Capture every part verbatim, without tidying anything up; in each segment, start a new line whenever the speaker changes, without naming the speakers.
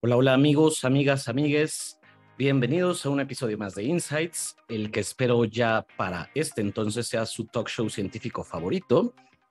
Hola, hola amigos, amigas, amigues. Bienvenidos a un episodio más de Insights, el que espero ya para este entonces sea su talk show científico favorito.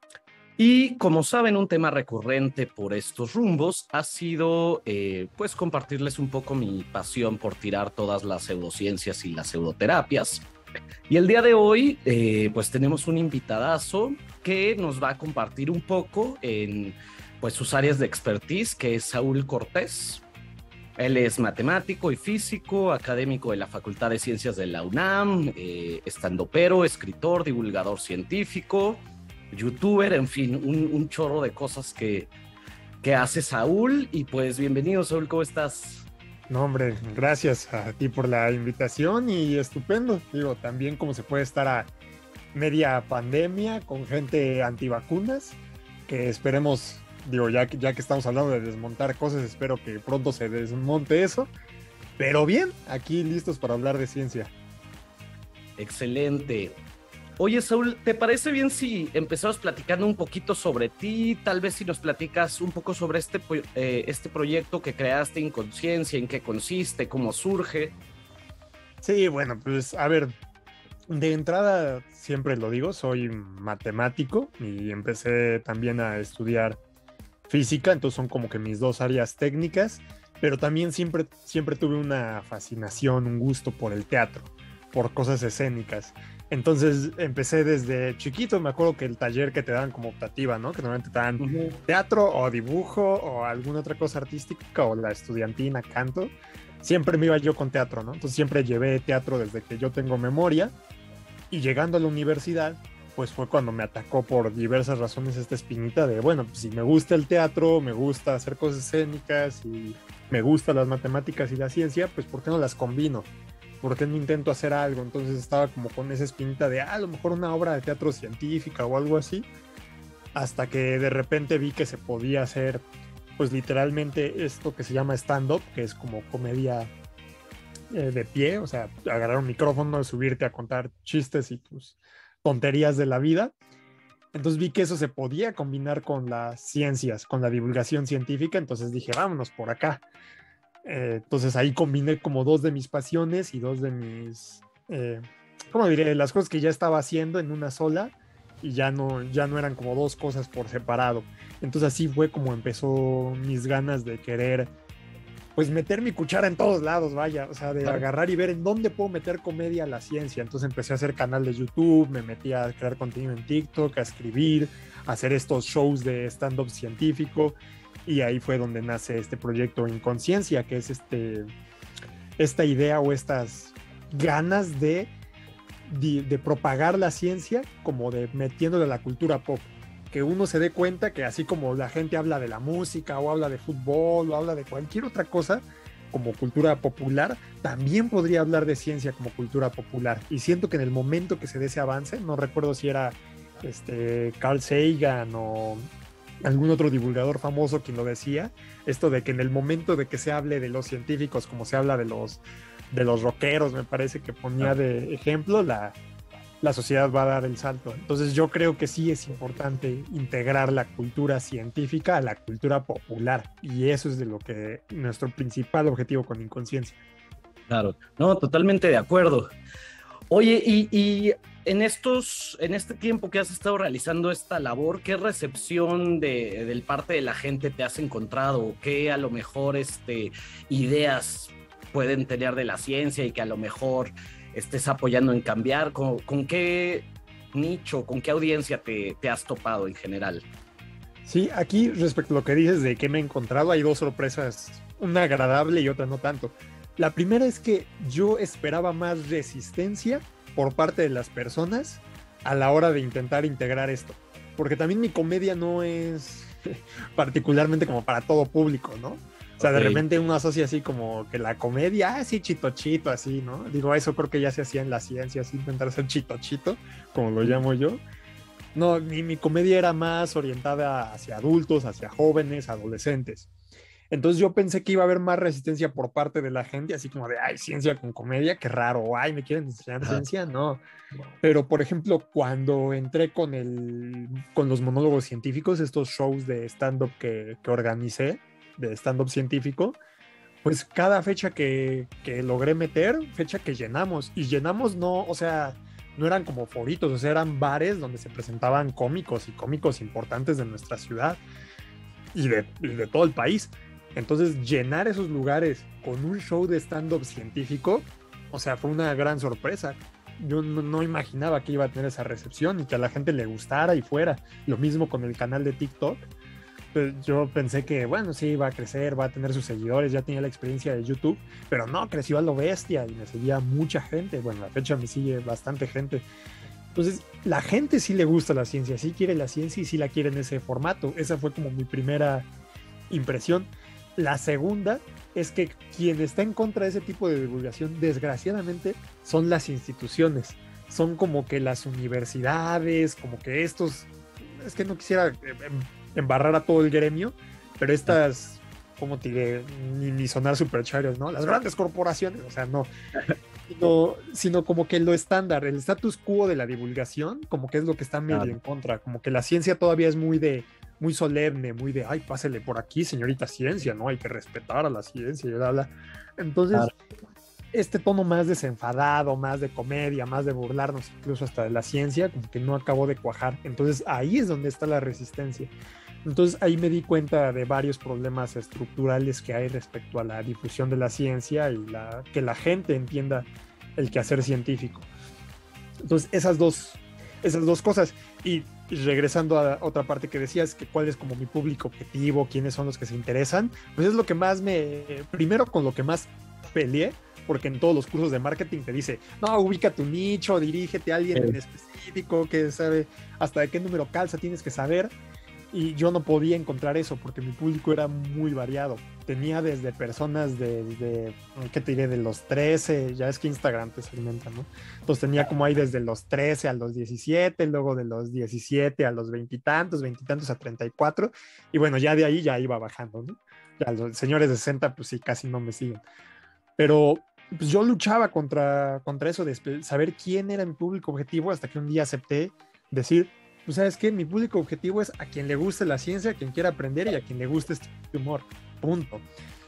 Y como saben, un tema recurrente por estos rumbos ha sido eh, pues compartirles un poco mi pasión por tirar todas las pseudociencias y las pseudoterapias. Y el día de hoy eh, pues tenemos un invitadazo que nos va a compartir un poco en pues sus áreas de expertise, que es Saúl Cortés. Él es matemático y físico, académico de la Facultad de Ciencias de la UNAM, eh, estandopero, escritor, divulgador científico, youtuber, en fin, un, un chorro de cosas que, que hace Saúl. Y pues bienvenido, Saúl, ¿cómo estás?
No, hombre, gracias a ti por la invitación y estupendo. Digo, también como se puede estar a media pandemia con gente antivacunas, que esperemos, digo, ya que, ya que estamos hablando de desmontar cosas, espero que pronto se desmonte eso. Pero bien, aquí listos para hablar de ciencia.
Excelente. Oye, Saúl, ¿te parece bien si empezamos platicando un poquito sobre ti? Tal vez si nos platicas un poco sobre este, eh, este proyecto que creaste, Inconsciencia, en qué consiste, cómo surge.
Sí, bueno, pues a ver, de entrada siempre lo digo, soy matemático y empecé también a estudiar física, entonces son como que mis dos áreas técnicas, pero también siempre, siempre tuve una fascinación, un gusto por el teatro, por cosas escénicas. Entonces empecé desde chiquito, me acuerdo que el taller que te dan como optativa, ¿no? Que normalmente te dan
Uh-huh.
teatro o dibujo o alguna otra cosa artística o la estudiantina, canto. Siempre me iba yo con teatro, ¿no? Entonces siempre llevé teatro desde que yo tengo memoria y llegando a la universidad, pues fue cuando me atacó por diversas razones esta espinita de, bueno, pues si me gusta el teatro, me gusta hacer cosas escénicas y me gustan las matemáticas y la ciencia, pues ¿por qué no las combino? ¿Por qué no intento hacer algo? Entonces estaba como con esa espinita de, ah, a lo mejor una obra de teatro científica o algo así, hasta que de repente vi que se podía hacer, pues literalmente esto que se llama stand-up, que es como comedia eh, de pie, o sea, agarrar un micrófono, subirte a contar chistes y pues tonterías de la vida. Entonces vi que eso se podía combinar con las ciencias, con la divulgación científica, entonces dije, vámonos por acá. Eh, entonces ahí combiné como dos de mis pasiones y dos de mis, eh, ¿cómo diré? Las cosas que ya estaba haciendo en una sola y ya no, ya no eran como dos cosas por separado. Entonces así fue como empezó mis ganas de querer pues meter mi cuchara en todos lados, vaya, o sea, de
Claro.
agarrar y ver en dónde puedo meter comedia a la ciencia. Entonces empecé a hacer canal de YouTube, me metí a crear contenido en TikTok, a escribir, a hacer estos shows de stand-up científico, y ahí fue donde nace este proyecto Inconsciencia, que es este, esta idea o estas ganas de, de, de propagar la ciencia como de metiéndole a la cultura pop, que uno se dé cuenta que así como la gente habla de la música o habla de fútbol o habla de cualquier otra cosa como cultura popular, también podría hablar de ciencia como cultura popular. Y siento que en el momento que se dé ese avance, no recuerdo si era este, Carl Sagan o algún otro divulgador famoso quien lo decía, esto de que en el momento de que se hable de los científicos como se habla de los, de los rockeros, me parece que ponía de ejemplo, la, la sociedad va a dar el salto. Entonces yo creo que sí es importante integrar la cultura científica a la cultura popular, y eso es de lo que nuestro principal objetivo con Inconsciencia.
Claro, no, totalmente de acuerdo. Oye, y, y en estos, en este tiempo que has estado realizando esta labor, ¿qué recepción de, del parte de la gente te has encontrado? ¿Qué a lo mejor este, ideas pueden tener de la ciencia y que a lo mejor estés apoyando en cambiar? ¿Con, con qué nicho, con qué audiencia te, te has topado en general?
Sí, aquí respecto a lo que dices de que me he encontrado, hay dos sorpresas, una agradable y otra no tanto. La primera es que yo esperaba más resistencia por parte de las personas a la hora de intentar integrar esto, porque también mi comedia no es particularmente como para todo público, ¿no? O sea, de
Ok.
repente uno asocia así como que la comedia, ah, sí, chito chito, así, ¿no? Digo, eso creo que ya se hacía en la ciencia, así intentar ser chito chito, como lo llamo yo. No, mi, mi comedia era más orientada hacia adultos, hacia jóvenes, adolescentes. Entonces yo pensé que iba a haber más resistencia por parte de la gente, así como de, ay, ciencia con comedia, qué raro, o, ay, ¿me quieren enseñar
Ajá.
ciencia? No. Pero, por ejemplo, cuando entré con, el, con los monólogos científicos, estos shows de stand-up que, que organicé, de stand-up científico, Pues cada fecha que, que logré meter, fecha que llenamos. Y llenamos no, o sea, no eran como foritos, o sea, eran bares donde se presentaban cómicos y cómicos importantes de nuestra ciudad y de, y de todo el país. Entonces, llenar esos lugares con un show de stand-up científico, o sea, fue una gran sorpresa. Yo no, no imaginaba que iba a tener esa recepción y que a la gente le gustara y fuera. Lo mismo con el canal de TikTok. Pues yo pensé que, bueno, sí, va a crecer, va a tener sus seguidores, ya tenía la experiencia de YouTube, pero no, creció a lo bestia y me seguía mucha gente. Bueno, a la fecha me sigue bastante gente. Entonces, la gente sí le gusta la ciencia, sí quiere la ciencia y sí la quiere en ese formato. Esa fue como mi primera impresión. La segunda es que quien está en contra de ese tipo de divulgación, desgraciadamente, son las instituciones. Son como que las universidades, como que estos... Es que no quisiera embarrar a todo el gremio, pero estas, como te diré, ni, ni sonar super charios, ¿no? Las grandes corporaciones, o sea, no. Sino, sino como que lo estándar, el status quo de la divulgación, como que es lo que está medio claro. en contra, como que la ciencia todavía es muy de, muy solemne, muy de, ay, pásele por aquí, señorita ciencia, ¿no? Hay que respetar a la ciencia y bla, bla. Entonces, claro. este tono más desenfadado, más de comedia, más de burlarnos incluso hasta de la ciencia, como que no acabó de cuajar. Entonces, ahí es donde está la resistencia. Entonces ahí me di cuenta de varios problemas estructurales que hay respecto a la difusión de la ciencia y la, que la gente entienda el quehacer científico. Entonces esas dos, esas dos cosas. Y, y regresando a otra parte que decías, que cuál es como mi público objetivo, quiénes son los que se interesan, pues es lo que más me, primero con lo que más peleé, porque en todos los cursos de marketing te dice, no, ubica tu nicho, dirígete a alguien sí. en específico que sabe hasta de qué número calza, tienes que saber. Y yo no podía encontrar eso porque mi público era muy variado. Tenía desde personas de, de ¿qué te diré? De los trece, ya es que Instagram te segmenta, ¿no? Entonces tenía como ahí desde los trece a los diecisiete, luego de los diecisiete a los veintitantos, veintitantos a treinta y cuatro, y bueno, ya de ahí ya iba bajando, ¿no? Ya los señores de sesenta, pues sí, casi no me siguen. Pero pues yo luchaba contra, contra eso de saber quién era mi público objetivo hasta que un día acepté decir, pues sabes qué, mi público objetivo es a quien le guste la ciencia, a quien quiera aprender y a quien le guste este humor, punto.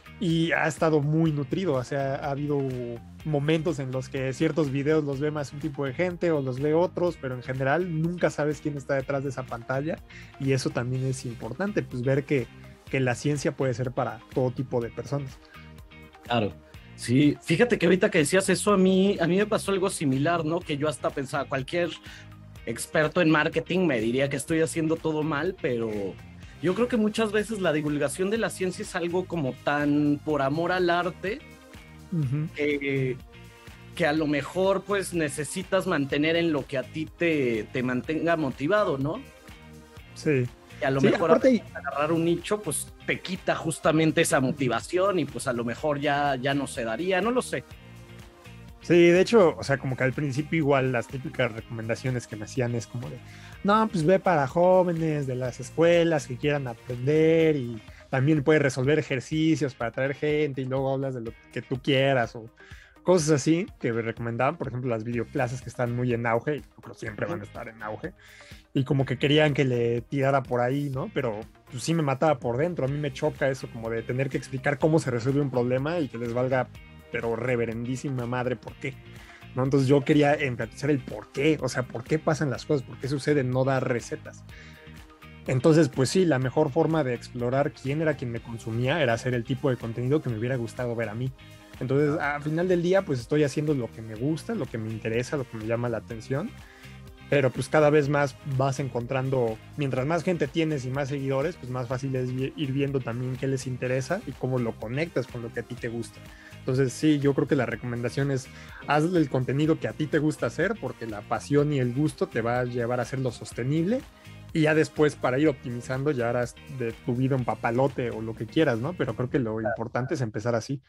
Y ha estado muy nutrido, o sea, ha habido momentos en los que ciertos videos los ve más un tipo de gente o los ve otros, pero en general nunca sabes quién está detrás de esa pantalla y eso también es importante, pues ver que, que la ciencia puede ser para todo tipo de personas.
Claro. Sí, fíjate que ahorita que decías eso, a mí, a mí me pasó algo similar, ¿no? Que yo hasta pensaba, cualquier experto en marketing me diría que estoy haciendo todo mal, pero yo creo que muchas veces la divulgación de la ciencia es algo como tan por amor al arte uh-huh. que, que a lo mejor pues necesitas mantener en lo que a ti te, te mantenga motivado, ¿no?
Sí.
Y a lo sí, mejor aparte... agarrar un nicho pues te quita justamente esa motivación y pues a lo mejor ya, ya no se daría, no lo sé.
Sí, de hecho, o sea, como que al principio igual las típicas recomendaciones que me hacían es como de, no, pues ve para jóvenes de las escuelas que quieran aprender y también puedes resolver ejercicios para atraer gente y luego hablas de lo que tú quieras o cosas así que me recomendaban, por ejemplo, las videoclases que están muy en auge y creo que siempre van a estar en auge y como que querían que le tirara por ahí, ¿no? Pero pues sí me mataba por dentro, a mí me choca eso como de tener que explicar cómo se resuelve un problema y que les valga pero reverendísima madre, ¿por qué? ¿No? Entonces yo quería enfatizar el por qué, o sea, por qué pasan las cosas, por qué sucede, no dar recetas. Entonces, pues sí, la mejor forma de explorar quién era quien me consumía era hacer el tipo de contenido que me hubiera gustado ver a mí. Entonces, al final del día, pues estoy haciendo lo que me gusta, lo que me interesa, lo que me llama la atención, pero pues cada vez más vas encontrando, mientras más gente tienes y más seguidores, pues más fácil es ir viendo también qué les interesa y cómo lo conectas con lo que a ti te gusta. Entonces sí, yo creo que la recomendación es hazle el contenido que a ti te gusta hacer porque la pasión y el gusto te va a llevar a hacerlo sostenible y ya después para ir optimizando ya harás de tu vida un papalote o lo que quieras, ¿no? Pero creo que lo importante es empezar así.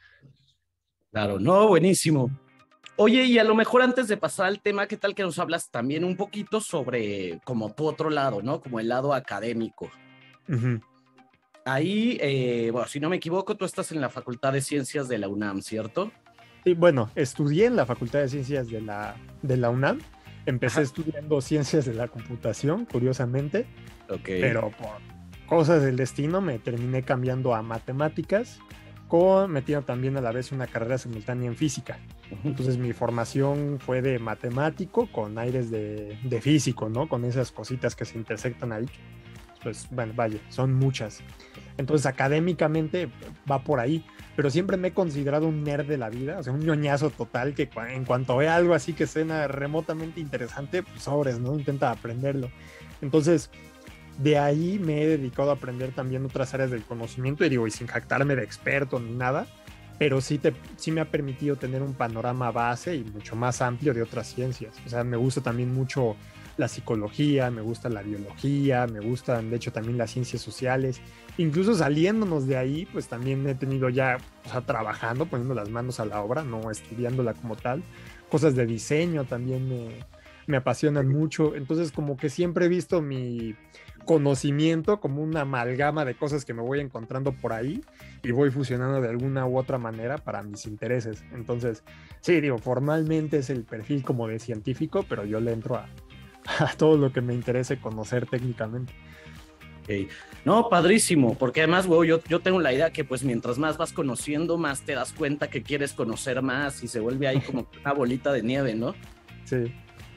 Claro, no, buenísimo. Oye, y a lo mejor antes de pasar al tema, ¿qué tal que nos hablas también un poquito sobre como tu otro lado, ¿no? Como el lado académico.
Uh-huh.
Ahí, eh, bueno, si no me equivoco, tú estás en la Facultad de Ciencias de la UNAM, ¿cierto?
Sí, bueno, estudié en la Facultad de Ciencias de la, de la UNAM. Empecé Ajá. estudiando Ciencias de la Computación, curiosamente.
Okay.
Pero por cosas del destino me terminé cambiando a Matemáticas. con metiendo también a la vez una carrera simultánea en física.
Ujú.
Entonces mi formación fue de matemático con aires de, de físico, ¿no? Con esas cositas que se intersectan ahí. Pues bueno, vaya, son muchas. Entonces académicamente va por ahí, pero siempre me he considerado un nerd de la vida, o sea, un ñoñazo total que cua- en cuanto ve algo así que suena remotamente interesante, pues sobres, ¿no? Intenta aprenderlo. Entonces, de ahí me he dedicado a aprender también otras áreas del conocimiento y digo, y sin jactarme de experto ni nada, pero sí, te, sí me ha permitido tener un panorama base y mucho más amplio de otras ciencias. O sea, me gusta también mucho la psicología, me gusta la biología, me gustan de hecho también las ciencias sociales. Incluso saliéndonos de ahí, pues también he tenido ya, o sea, trabajando, poniendo las manos a la obra, no estudiándola como tal. Cosas de diseño también me, me apasionan mucho. Entonces, como que siempre he visto mi conocimiento como una amalgama de cosas que me voy encontrando por ahí y voy fusionando de alguna u otra manera para mis intereses. Entonces, sí, digo, formalmente es el perfil como de científico, pero yo le entro a, a todo lo que me interese conocer técnicamente.
Ok. No, padrísimo, porque además, güey, yo, yo tengo la idea que pues mientras más vas conociendo, más te das cuenta que quieres conocer más y se vuelve ahí como una bolita de nieve, ¿no?
Sí.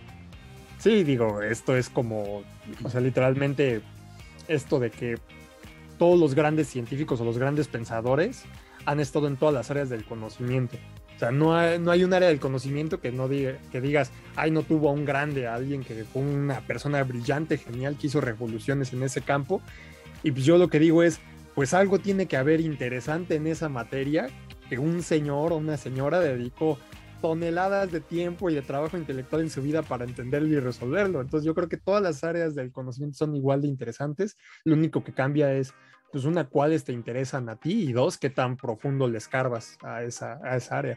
Sí, digo, esto es como, o sea, literalmente esto de que todos los grandes científicos o los grandes pensadores han estado en todas las áreas del conocimiento. O sea, no hay, no hay un área del conocimiento que no diga, que digas, ay, no tuvo a un grande, a alguien que fue una persona brillante, genial, que hizo revoluciones en ese campo. Y pues yo lo que digo es, pues algo tiene que haber interesante en esa materia que un señor o una señora dedicó toneladas de tiempo y de trabajo intelectual en su vida para entenderlo y resolverlo. Entonces yo creo que todas las áreas del conocimiento son igual de interesantes. Lo único que cambia es, pues una, cuáles te interesan a ti y dos, qué tan profundo le escarbas a esa, a esa área.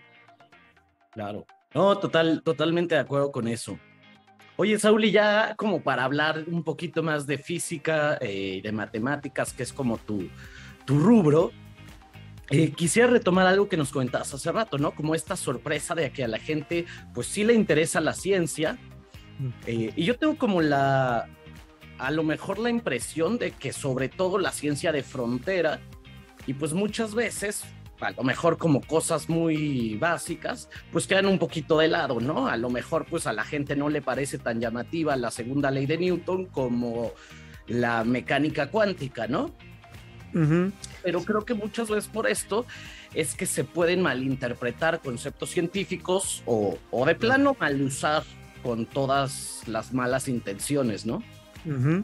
Claro. No, total, totalmente de acuerdo con eso. Oye, Saúl, y ya como para hablar un poquito más de física y eh, de matemáticas, que es como tu, tu rubro, eh, quisiera retomar algo que nos comentabas hace rato, ¿no? Como esta sorpresa de que a la gente, pues sí le interesa la ciencia. Eh, y yo tengo como la, a lo mejor la impresión de que sobre todo la ciencia de frontera, y pues muchas veces, a lo mejor como cosas muy básicas, pues quedan un poquito de lado, ¿no? A lo mejor pues a la gente no le parece tan llamativa la segunda ley de Newton como la mecánica cuántica, ¿no?
Uh-huh.
Pero creo que muchas veces por esto es que se pueden malinterpretar conceptos científicos o, o de plano mal usar con todas las malas intenciones, ¿no?
Uh-huh.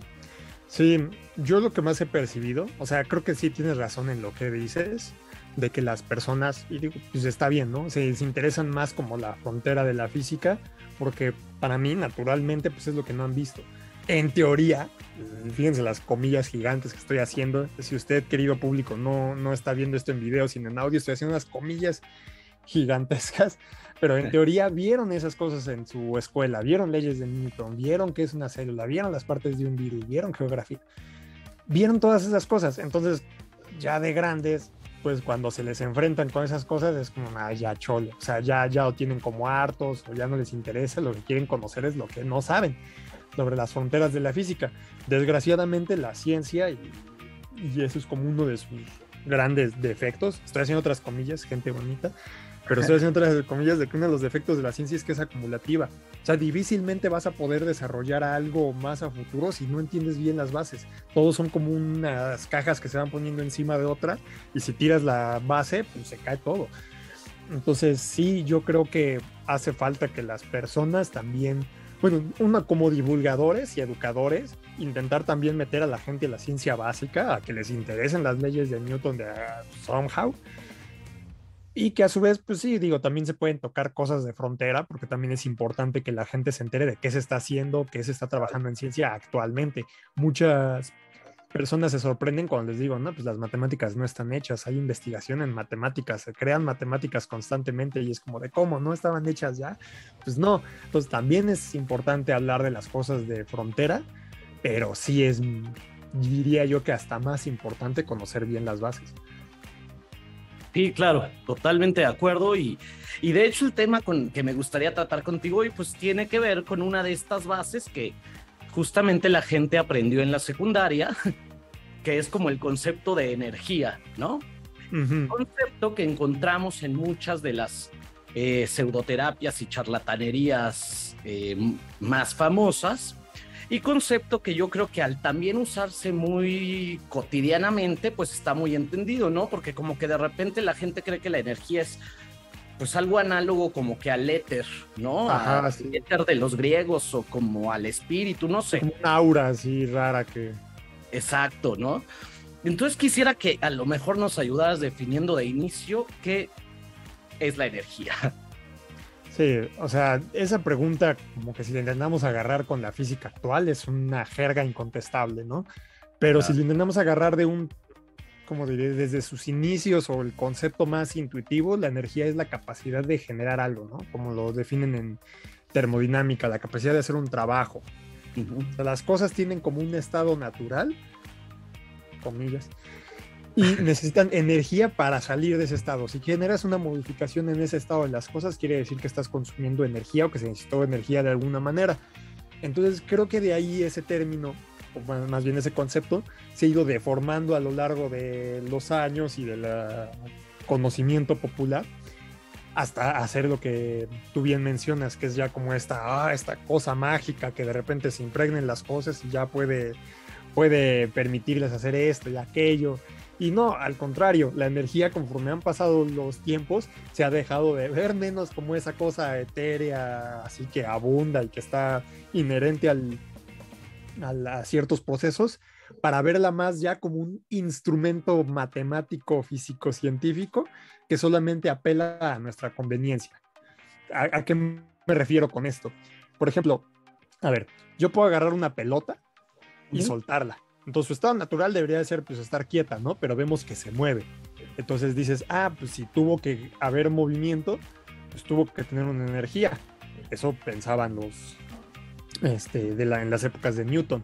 Sí, yo lo que más he percibido, o sea, creo que sí tienes razón en lo que dices, de que las personas, y digo, pues está bien, ¿no? Se, se interesan más como la frontera de la física, porque para mí, naturalmente, pues es lo que no han visto. En teoría, fíjense las comillas gigantes que estoy haciendo, si usted, querido público, no, no está viendo esto en video, sino en audio, estoy haciendo unas comillas gigantescas, pero en teoría vieron esas cosas en su escuela, vieron leyes de Newton, vieron qué es una célula, vieron las partes de un virus, vieron geografía, vieron todas esas cosas. Entonces, ya de grandes, pues cuando se les enfrentan con esas cosas es como, ah, ya chole, o sea, ya, ya lo tienen como hartos o ya no les interesa, lo que quieren conocer es lo que no saben sobre las fronteras de la física. Desgraciadamente la ciencia, y, y eso es como uno de sus grandes defectos, estoy haciendo otras comillas, gente bonita, pero estoy haciendo otras comillas de que uno de los defectos de la ciencia es que es acumulativa. O sea, difícilmente vas a poder desarrollar algo más a futuro si no entiendes bien las bases. Todos son como unas cajas que se van poniendo encima de otra y si tiras la base, pues se cae todo. Entonces sí, yo creo que hace falta que las personas también, bueno, una como divulgadores y educadores, intentar también meter a la gente a la ciencia básica, a que les interesen las leyes de Newton de uh, somehow, y que a su vez, pues sí, digo, también se pueden tocar cosas de frontera, porque también es importante que la gente se entere de qué se está haciendo, qué se está trabajando en ciencia actualmente. Muchas personas se sorprenden cuando les digo, no, pues las matemáticas no están hechas, hay investigación en matemáticas, se crean matemáticas constantemente y es como de cómo, ¿no estaban hechas ya? Pues no, entonces también es importante hablar de las cosas de frontera, pero sí es, diría yo que hasta más importante conocer bien las bases.
Sí, claro, totalmente de acuerdo y, y de hecho el tema con, que me gustaría tratar contigo hoy pues tiene que ver con una de estas bases que justamente la gente aprendió en la secundaria, que es como el concepto de energía, ¿no?
Uh-huh.
Concepto que encontramos en muchas de las eh, pseudoterapias y charlatanerías eh, más famosas, y concepto que yo creo que al también usarse muy cotidianamente, pues está muy entendido, ¿no? Porque como que de repente la gente cree que la energía es pues algo análogo como que al éter, ¿no?
Ajá,
Al
sí.
éter de los griegos o como al espíritu, no sé.
Como una aura así rara que...
Exacto, ¿no? Entonces quisiera que a lo mejor nos ayudaras definiendo de inicio qué es la energía.
Sí, o sea, esa pregunta, como que si la intentamos agarrar con la física actual, es una jerga incontestable, ¿no? Pero si
Claro.
la intentamos agarrar de un, como diré, desde sus inicios o el concepto más intuitivo, la energía es la capacidad de generar algo, ¿no? Como lo definen en termodinámica, la capacidad de hacer un trabajo.
Uh-huh.
O sea, las cosas tienen como un estado natural, comillas, y necesitan energía para salir de ese estado. Si generas una modificación en ese estado de las cosas, quiere decir que estás consumiendo energía o que se necesitó energía de alguna manera. Entonces creo que de ahí ese término, o bueno, más bien ese concepto, se ha ido deformando a lo largo de los años y del conocimiento popular hasta hacer lo que tú bien mencionas, que es ya como esta, ah, esta cosa mágica que de repente se impregnen las cosas y ya puede, puede permitirles hacer esto y aquello. Y no, al contrario, la energía conforme han pasado los tiempos se ha dejado de ver menos como esa cosa etérea, así que abunda y que está inherente al, al, a ciertos procesos, para verla más ya como un instrumento matemático, físico, científico, que solamente apela a nuestra conveniencia. ¿A, a qué me refiero con esto? Por ejemplo, a ver, yo puedo agarrar una pelota y
Uh-huh.
soltarla. Entonces su estado natural debería de ser pues estar quieta, ¿no? Pero vemos que se mueve. Entonces dices, ah, pues si tuvo que haber movimiento, pues tuvo que tener una energía. Eso pensaban los, este, de la, en las épocas de Newton.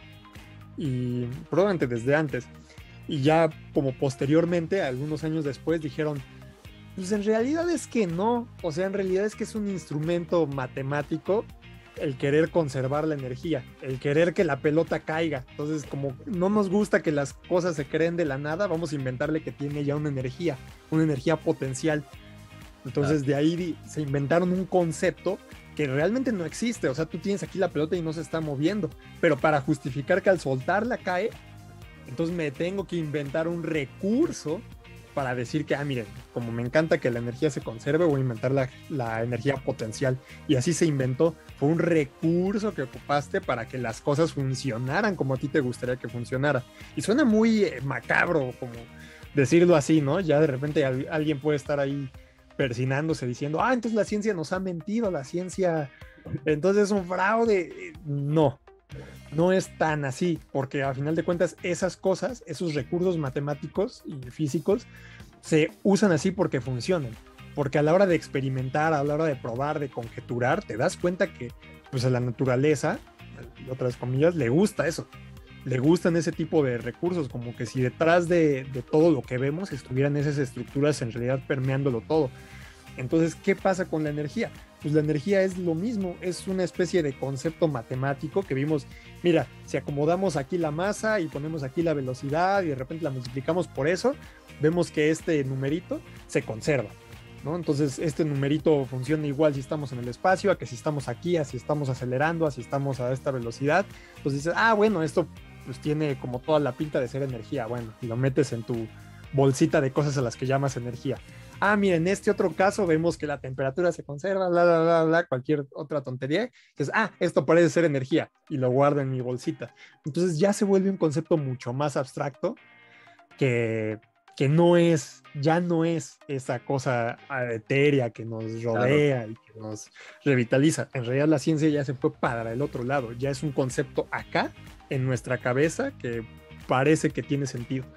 Y probablemente desde antes. Y ya como posteriormente, algunos años después, dijeron, pues en realidad es que no. O sea, en realidad es que es un instrumento matemático el querer conservar la energía, el querer que la pelota caiga. Entonces, como no nos gusta que las cosas se creen de la nada, vamos a inventarle que tiene ya una energía, una energía potencial. Entonces, de ahí se inventaron un concepto que realmente no existe. O sea, tú tienes aquí la pelota y no se está moviendo, pero para justificar que al soltarla cae, entonces me tengo que inventar un recurso para decir que, ah, miren, como me encanta que la energía se conserve, voy a inventar la, la energía potencial. Y así se inventó. Fue un recurso que ocupaste para que las cosas funcionaran como a ti te gustaría que funcionara. Y suena muy eh, macabro como decirlo así, ¿no? Ya de repente al, alguien puede estar ahí persinándose diciendo, ah, entonces la ciencia nos ha mentido, la ciencia, entonces es un fraude. No, no es tan así, porque a final de cuentas esas cosas, esos recursos matemáticos y físicos se usan así porque funcionan, porque a la hora de experimentar, a la hora de probar, de conjeturar, te das cuenta que pues a la naturaleza, otras comillas, le gusta eso, le gustan ese tipo de recursos, como que si detrás de, de todo lo que vemos estuvieran esas estructuras en realidad permeándolo todo. Entonces, ¿qué pasa con la energía? Pues la energía es lo mismo, es una especie de concepto matemático que vimos, mira, si acomodamos aquí la masa y ponemos aquí la velocidad y de repente la multiplicamos por eso, vemos que este numerito se conserva, ¿no? Entonces, este numerito funciona igual si estamos en el espacio, a que si estamos aquí, a si estamos acelerando, a si estamos a esta velocidad. Entonces dices, ah, bueno, esto pues tiene como toda la pinta de ser energía, bueno, y lo metes en tu bolsita de cosas a las que llamas energía. Ah, mira, en este otro caso vemos que la temperatura se conserva, bla, bla, bla, bla, cualquier otra tontería. Entonces, ah, esto parece ser energía y lo guardo en mi bolsita. Entonces ya se vuelve un concepto mucho más abstracto que, que no es, ya no es esa cosa etérea que nos rodea claro. Y que nos revitaliza. En realidad la ciencia ya se fue para el otro lado, ya es un concepto acá en nuestra cabeza que parece que tiene sentido.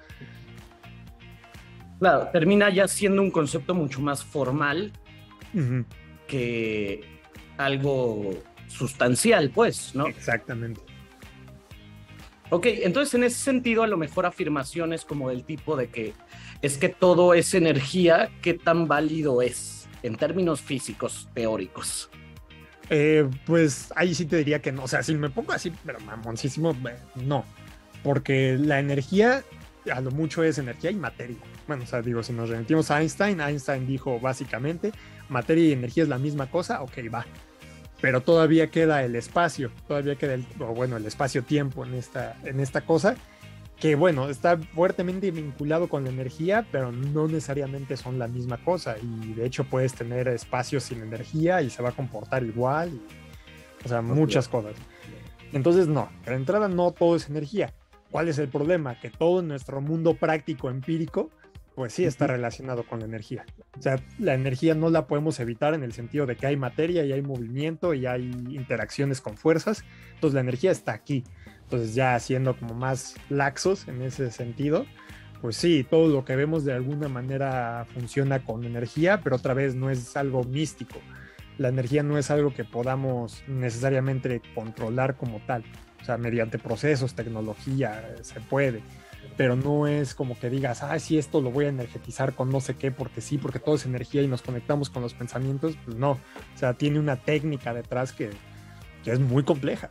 Claro, termina ya siendo un concepto mucho más formal
uh-huh.
que algo sustancial, pues, ¿no?
Exactamente.
Ok, entonces en ese sentido a lo mejor afirmaciones como del tipo de que es que todo es energía, ¿qué tan válido es en términos físicos teóricos?
Eh, pues ahí sí te diría que no, o sea, si me pongo así, pero mamoncísimo, no, porque la energía a lo mucho es energía y materia. bueno, o sea, digo, si nos remitimos a Einstein, Einstein dijo básicamente, materia y energía es la misma cosa, ok, va. Pero todavía queda el espacio, todavía queda el, o bueno, el espacio-tiempo en esta, en esta cosa, que bueno, está fuertemente vinculado con la energía, pero no necesariamente son la misma cosa. Y de hecho puedes tener espacios sin energía y se va a comportar igual. Y, o sea, muchas cosas. Entonces, no, de entrada no todo es energía. ¿Cuál es el problema? Que todo en nuestro mundo práctico, empírico, pues sí está relacionado con la energía. O sea, la energía no la podemos evitar en el sentido de que hay materia y hay movimiento y hay interacciones con fuerzas. Entonces la energía está aquí. Entonces ya siendo como más laxos en ese sentido, pues sí, todo lo que vemos de alguna manera funciona con energía, pero otra vez no es algo místico. La energía no es algo que podamos necesariamente controlar como tal. O sea, mediante procesos, tecnología, se puede. Pero no es como que digas, ah, sí, esto lo voy a energetizar con no sé qué, porque sí, porque todo es energía y nos conectamos con los pensamientos. Pues no. O sea, tiene una técnica detrás que, que es muy compleja.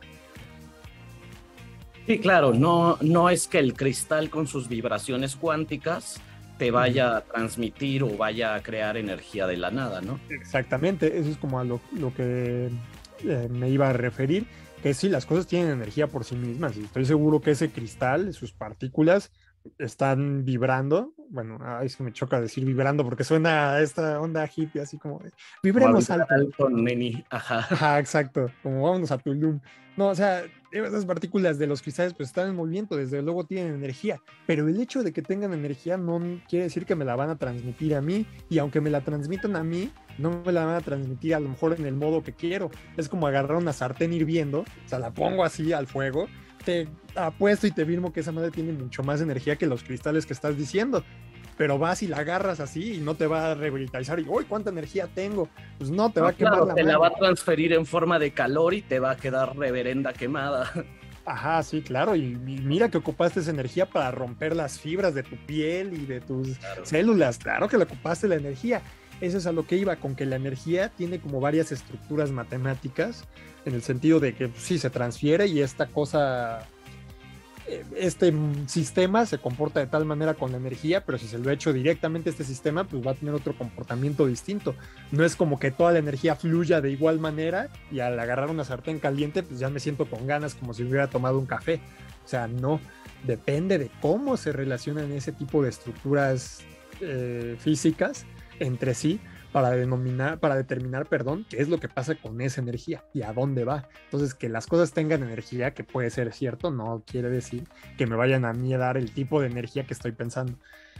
Sí, claro, no, no es que el cristal con sus vibraciones cuánticas te vaya a transmitir o vaya a crear energía de la nada, ¿no?
Exactamente, eso es como a lo, lo que eh, me iba a referir, que sí, las cosas tienen energía por sí mismas y estoy seguro que ese cristal, sus partículas están vibrando. Bueno, ay, es que me choca decir vibrando porque suena a esta onda hippie así como de, vibremos alto.
Con Neni, ajá.
Ajá, exacto, como vámonos a Tulum. No, o sea, esas partículas de los cristales pues están en movimiento, desde luego tienen energía, pero el hecho de que tengan energía no quiere decir que me la van a transmitir a mí, y aunque me la transmitan a mí, no me la van a transmitir a lo mejor en el modo que quiero. Es como agarrar una sartén hirviendo, o sea, la pongo así al fuego, te apuesto y te firmo que esa madre tiene mucho más energía que los cristales que estás diciendo. Pero vas y la agarras así y no te va a revitalizar y, uy, ¿cuánta energía tengo? Pues no, te no, va a quemar
claro,
la
te
mano.
la va a transferir en forma de calor y te va a quedar reverenda quemada.
Ajá, sí, claro, y, y mira que ocupaste esa energía para romper las fibras de tu piel y de tus claro. células, claro que la ocupaste la energía. Eso es a lo que iba, con que la energía tiene como varias estructuras matemáticas, en el sentido de que pues, sí, se transfiere y esta cosa... este sistema se comporta de tal manera con la energía, pero si se lo echo directamente a este sistema, pues va a tener otro comportamiento distinto. No es como que toda la energía fluya de igual manera y al agarrar una sartén caliente, pues ya me siento con ganas como si hubiera tomado un café. O sea, no, depende de cómo se relacionan ese tipo de estructuras eh, físicas entre sí, para denominar, para determinar, perdón, qué es lo que pasa con esa energía y a dónde va. Entonces, que las cosas tengan energía, que puede ser cierto, no quiere decir que me vayan a mí a dar el tipo de energía que estoy pensando.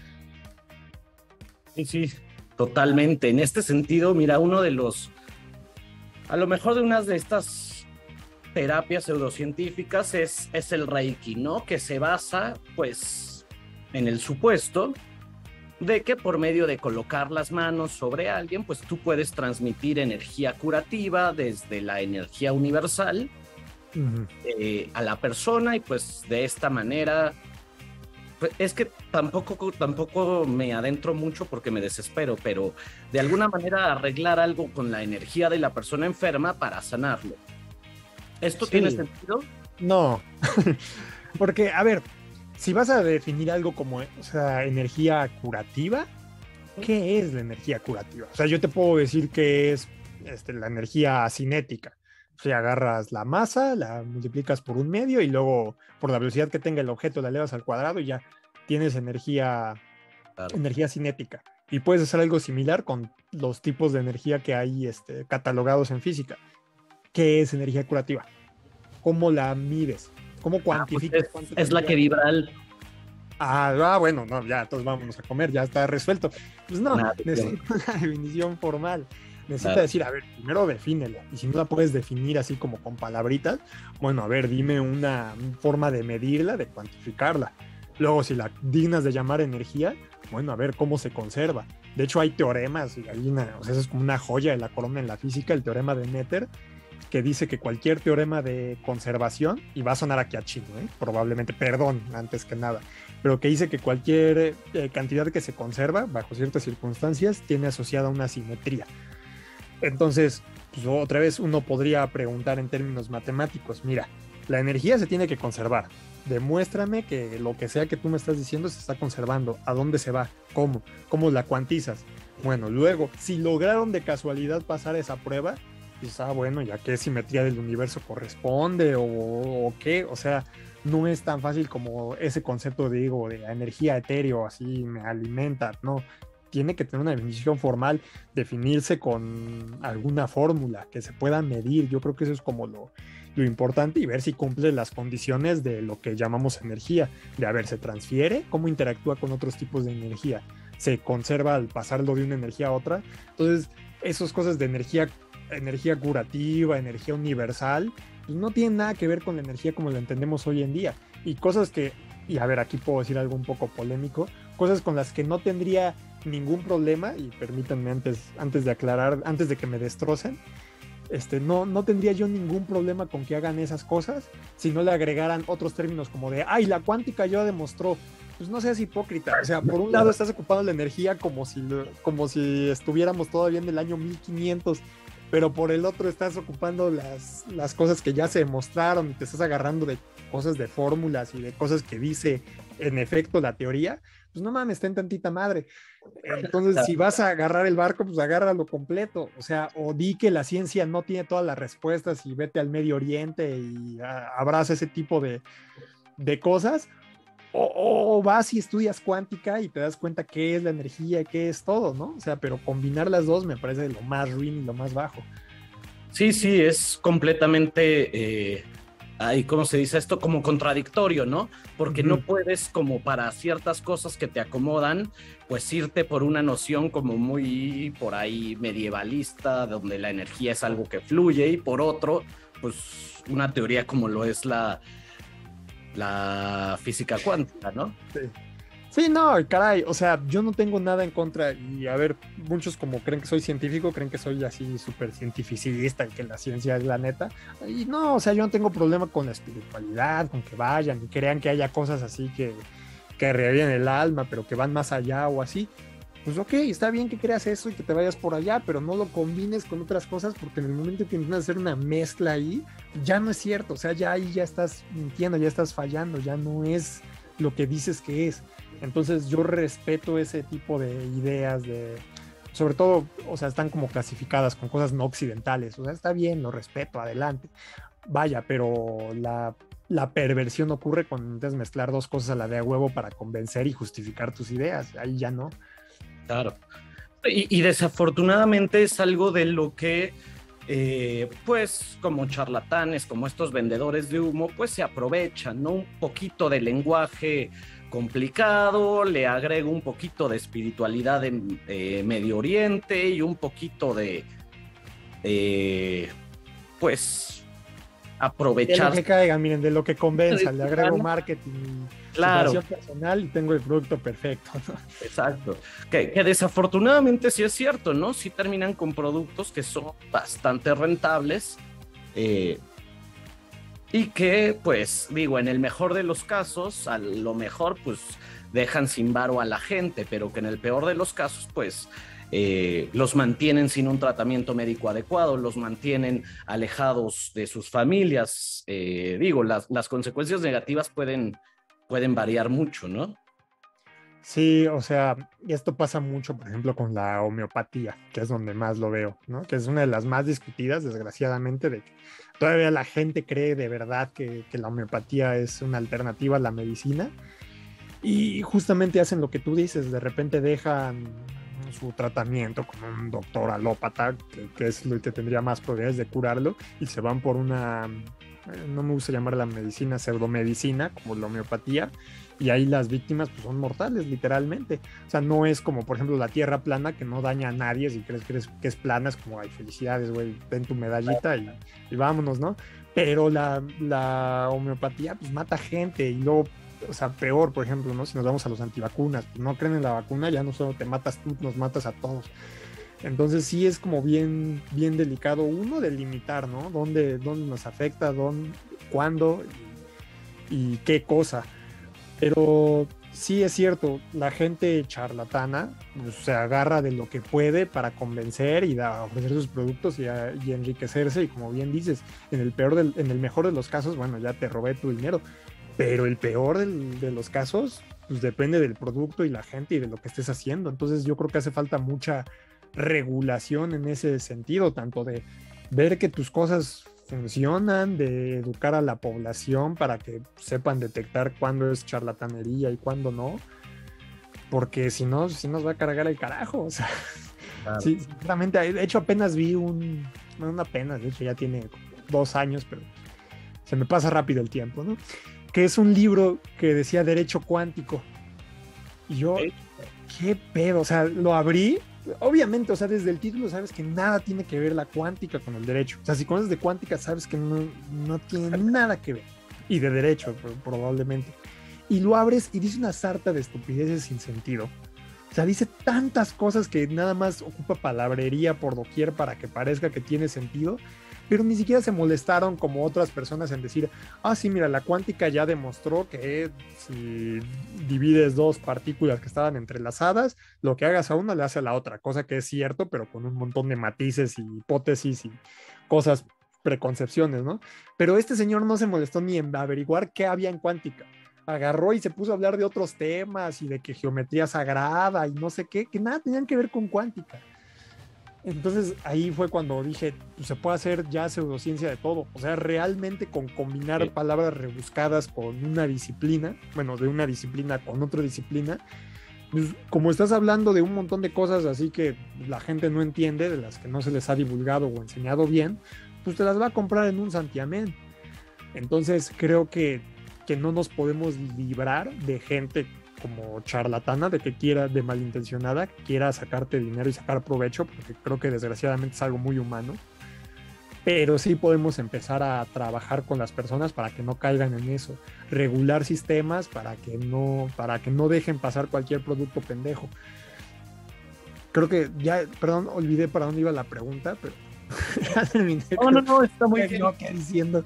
Sí, sí, totalmente. En este sentido, mira, uno de los, a lo mejor de unas de estas terapias pseudocientíficas es, es el Reiki, ¿no? Que se basa, pues, en el supuesto de que por medio de colocar las manos sobre alguien, pues tú puedes transmitir energía curativa desde la energía universal uh-huh. eh, a la persona, y pues de esta manera, pues es que tampoco, tampoco me adentro mucho porque me desespero, pero de alguna manera arreglar algo con la energía de la persona enferma para sanarlo. ¿Esto sí. tiene sentido?
No, porque, a ver, si vas a definir algo como, o sea, energía curativa, ¿qué es la energía curativa? O sea, yo te puedo decir que es este, la energía cinética. O sea, agarras la masa, la multiplicas por un medio y luego por la velocidad que tenga el objeto la elevas al cuadrado y ya tienes energía, claro. energía cinética. Y puedes hacer algo similar con los tipos de energía que hay este, catalogados en física. ¿Qué es energía curativa? ¿Cómo la mides? ¿Cómo cuantificas?
Ah, pues es, es la que vibra alto.
Ah, ah, bueno, no, ya, entonces vámonos a comer, ya está resuelto. Pues no, Nada, necesito claro. una definición formal. Necesita claro. decir, a ver, primero defínela. Y si no la puedes definir así como con palabritas, bueno, a ver, dime una forma de medirla, de cuantificarla. Luego, si la dignas de llamar energía, bueno, a ver cómo se conserva. De hecho, hay teoremas, y hay una, o sea, eso es como una joya de la corona en la física, el teorema de Noether, que dice que cualquier teorema de conservación, y va a sonar aquí a chino, ¿eh? probablemente, perdón, antes que nada, pero que dice que cualquier eh, cantidad que se conserva, bajo ciertas circunstancias, tiene asociada una simetría. Entonces, pues otra vez uno podría preguntar en términos matemáticos, mira, la energía se tiene que conservar, demuéstrame que lo que sea que tú me estás diciendo se está conservando, a dónde se va, cómo, cómo la cuantizas. Bueno, luego, si lograron de casualidad pasar esa prueba, dices, ah, bueno, ya qué simetría del universo corresponde o, o qué, o sea, no es tan fácil como ese concepto, digo, de energía etéreo, así me alimenta, no, tiene que tener una definición formal, definirse con alguna fórmula que se pueda medir. Yo creo que eso es como lo, lo importante, y ver si cumple las condiciones de lo que llamamos energía, de a ver, se transfiere, cómo interactúa con otros tipos de energía, se conserva al pasarlo de una energía a otra. Entonces, esas cosas de energía, energía curativa, energía universal, pues no tienen nada que ver con la energía como la entendemos hoy en día. Y cosas que, y a ver, aquí puedo decir algo un poco polémico, cosas con las que no tendría ningún problema, y permítanme antes, antes de aclarar, antes de que me destrocen, este, no, no tendría yo ningún problema con que hagan esas cosas si no le agregaran otros términos como de, ay, la cuántica ya demostró. Pues no seas hipócrita, o sea, por un lado estás ocupando la energía como si, como si estuviéramos todavía en el año mil quinientos, pero por el otro estás ocupando las, las cosas que ya se demostraron y te estás agarrando de cosas de fórmulas y de cosas que dice en efecto la teoría. Pues no mames, ten tantita madre. Entonces, si vas a agarrar el barco, pues agárralo completo. O sea, o di que la ciencia no tiene todas las respuestas y vete al Medio Oriente y a, abraza ese tipo de, de cosas. O, o vas y estudias cuántica y te das cuenta qué es la energía, qué es todo, ¿no? O sea, pero combinar las dos me parece lo más ruin y lo más bajo.
Sí, sí, es completamente... Eh... Ay, ¿cómo se dice esto? Como contradictorio, ¿no? Porque uh-huh. no puedes, como para ciertas cosas que te acomodan, pues irte por una noción como muy por ahí medievalista, donde la energía es algo que fluye, y por otro, pues una teoría como lo es la, la física cuántica, ¿no?
Sí. Sí, no, caray, o sea, yo no tengo nada en contra, y a ver, muchos como creen que soy científico, creen que soy así súper cientificista y que la ciencia es la neta, y no, o sea, yo no tengo problema con la espiritualidad, con que vayan y crean que haya cosas así que, que reviven el alma, pero que van más allá o así. Pues ok, está bien que creas eso y que te vayas por allá, pero no lo combines con otras cosas, porque en el momento que intentas hacer una mezcla ahí, ya no es cierto, o sea, ya ahí ya estás mintiendo, ya estás fallando, ya no es lo que dices que es. Entonces yo respeto ese tipo de ideas, de, sobre todo, o sea, están como clasificadas con cosas no occidentales, o sea, está bien, lo respeto, adelante. Vaya, pero la, la perversión ocurre cuando intentas mezclar dos cosas a la de a huevo para convencer y justificar tus ideas, ahí ya no.
Claro. Y, y desafortunadamente es algo de lo que, eh, pues, como charlatanes, como estos vendedores de humo, pues se aprovechan, ¿no? Un poquito de lenguaje complicado, le agrego un poquito de espiritualidad de eh, Medio Oriente y un poquito de, eh, pues, aprovechar.
De lo que caiga, miren, de lo que convenza, le agrego marketing,
claro,
personal y tengo el producto perfecto, ¿no?
Exacto, que, que desafortunadamente sí es cierto, ¿no? Sí terminan con productos que son bastante rentables, eh, y que, pues, digo, en el mejor de los casos, a lo mejor, pues, dejan sin varo a la gente, pero que en el peor de los casos, pues, eh, los mantienen sin un tratamiento médico adecuado, los mantienen alejados de sus familias. Eh, digo, las, las consecuencias negativas pueden, pueden variar mucho, ¿no?
Sí, o sea, esto pasa mucho, por ejemplo, con la homeopatía, que es donde más lo veo, ¿no? Que es una de las más discutidas, desgraciadamente, de que todavía la gente cree de verdad que, que la homeopatía es una alternativa a la medicina, y justamente hacen lo que tú dices, de repente dejan su tratamiento con un doctor alópata, que, que es lo que tendría más probabilidades de curarlo, y se van por una, no me gusta llamar la medicina, pseudomedicina, como la homeopatía, y ahí las víctimas pues, son mortales, literalmente. O sea, no es como, por ejemplo, la tierra plana, que no daña a nadie. Si crees que, eres, que es plana, es como, ay, felicidades, güey, ten tu medallita y, y vámonos, ¿no? Pero la, la homeopatía, pues, mata gente. Y luego, o sea, peor, por ejemplo, ¿no? Si nos vamos a los antivacunas, pues no creen en la vacuna, ya no solo te matas tú, nos matas a todos. Entonces sí es como bien, bien delicado, uno, delimitar, ¿no? ¿Dónde, dónde nos afecta, dónde, cuándo y, y qué cosa? Pero sí es cierto, la gente charlatana pues, se agarra de lo que puede para convencer y da, ofrecer sus productos y, a, y enriquecerse, y como bien dices, en el peor del, en el mejor de los casos, bueno, ya te robé tu dinero, pero el peor del, de los casos, pues depende del producto y la gente y de lo que estés haciendo. Entonces yo creo que hace falta mucha regulación en ese sentido, tanto de ver que tus cosas funcionan, de educar a la población para que sepan detectar cuándo es charlatanería y cuándo no, porque si no, si nos va a cargar el carajo. O sea, claro. Sí, sinceramente, de hecho apenas vi un, no apenas, de hecho ya tiene dos años, pero se me pasa rápido el tiempo, ¿no? Que es un libro que decía Derecho Cuántico. Y yo, ¿Eh? ¿Qué pedo? O sea, lo abrí, obviamente, o sea, desde el título sabes que nada tiene que ver la cuántica con el derecho. O sea, si conoces de cuántica sabes que no, no tiene nada que ver. Y de derecho, probablemente. Y lo abres y dice una sarta de estupideces sin sentido. O sea, dice tantas cosas que nada más ocupa palabrería por doquier para que parezca que tiene sentido, pero ni siquiera se molestaron como otras personas en decir, ah, sí, mira, la cuántica ya demostró que si divides dos partículas que estaban entrelazadas, lo que hagas a una le hace a la otra, cosa que es cierto, pero con un montón de matices y hipótesis y cosas, preconcepciones, ¿no? Pero este señor no se molestó ni en averiguar qué había en cuántica. Agarró y se puso a hablar de otros temas y de que geometría sagrada y no sé qué, que nada tenían que ver con cuántica. Entonces ahí fue cuando dije, pues, se puede hacer ya pseudociencia de todo, o sea, realmente con combinar sí. palabras rebuscadas con una disciplina, bueno, de una disciplina con otra disciplina, pues, como estás hablando de un montón de cosas así que la gente no entiende, de las que no se les ha divulgado o enseñado bien, pues te las va a comprar en un santiamén. Entonces creo que, que no nos podemos librar de gente como charlatana, de que quiera, de malintencionada, que quiera sacarte dinero y sacar provecho, porque creo que desgraciadamente es algo muy humano, pero sí podemos empezar a trabajar con las personas para que no caigan en eso, regular sistemas para que no, para que no dejen pasar cualquier producto pendejo. Creo que ya, perdón, olvidé para dónde iba la pregunta, pero ya terminé.
No, no, no, está muy bien.
¿Qué diciendo?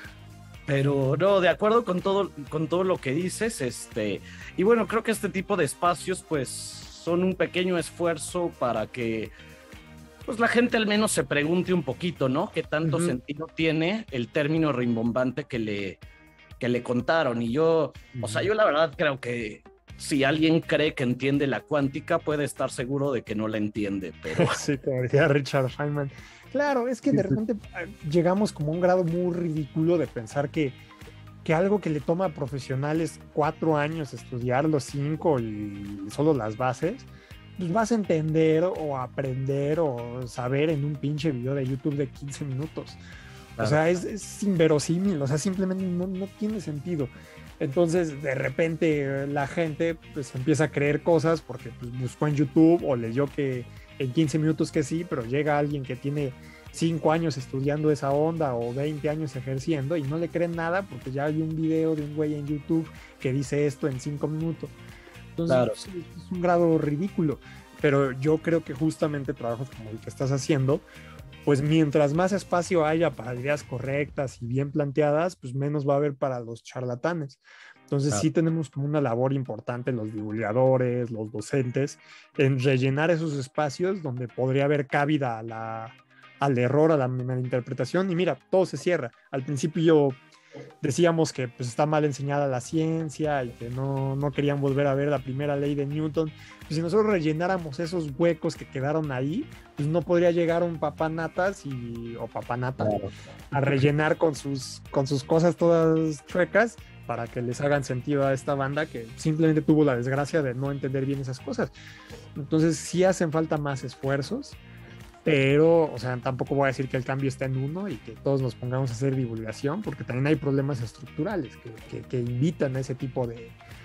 Pero no, de acuerdo con todo, con todo lo que dices, este, y bueno, creo que este tipo de espacios pues son un pequeño esfuerzo para que pues la gente al menos se pregunte un poquito, ¿no? ¿Qué tanto uh-huh. sentido tiene el término rimbombante que le, que le contaron? Y yo, uh-huh. o sea, yo la verdad creo que si alguien cree que entiende la cuántica, puede estar seguro de que no la entiende, pero...
Sí, como decía Richard Feynman. Claro, es que de repente llegamos como a un grado muy ridículo de pensar que, que algo que le toma a profesionales cuatro años estudiarlo, cinco y solo las bases, pues vas a entender o aprender o saber en un pinche video de YouTube de quince minutos. Claro. O sea, es, es inverosímil, o sea, simplemente no, no tiene sentido. Entonces, de repente la gente pues empieza a creer cosas porque pues, buscó en YouTube o leyó que en quince minutos que sí, pero llega alguien que tiene cinco años estudiando esa onda o veinte años ejerciendo y no le creen nada porque ya hay un video de un güey en YouTube que dice esto en cinco minutos. Entonces, claro. pues, es un grado ridículo, pero yo creo que justamente trabajos como el que estás haciendo, pues mientras más espacio haya para ideas correctas y bien planteadas, pues menos va a haber para los charlatanes. Entonces claro. sí tenemos como una labor importante los divulgadores, los docentes, en rellenar esos espacios donde podría haber cabida a la, al error, a la malinterpretación. Y mira, todo se cierra. Al principio decíamos que pues, está mal enseñada la ciencia y que no, no querían volver a ver la primera ley de Newton. Pues si nosotros rellenáramos esos huecos que quedaron ahí, pues no podría llegar un papanatas y, o papanata claro. a rellenar con sus, con sus cosas todas chuecas para que les hagan sentido a esta banda que simplemente tuvo la desgracia de no entender bien esas cosas. Entonces sí hacen falta más esfuerzos, pero, o sea, tampoco voy a decir que el cambio está en uno y que todos nos pongamos a hacer divulgación, porque también hay problemas estructurales que, que, que invitan a ese tipo de,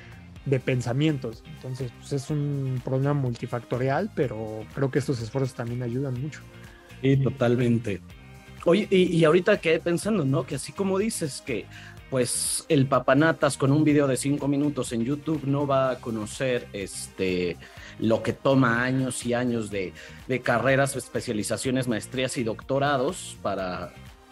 de pensamientos. Entonces, pues es un problema multifactorial, pero creo que estos esfuerzos también ayudan mucho.
Sí, totalmente. Oye, y, y ahorita quedé pensando, ¿no? Que así como dices que pues el papanatas con un video de cinco minutos en YouTube no va a conocer este, lo que toma años y años de, de carreras, especializaciones, maestrías y doctorados para,